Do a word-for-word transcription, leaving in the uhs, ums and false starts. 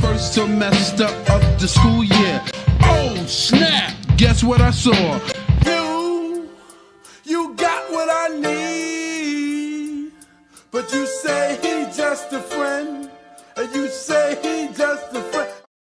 first semester of the school year. Oh snap, guess what I saw? You, you got what I need, but you say he just a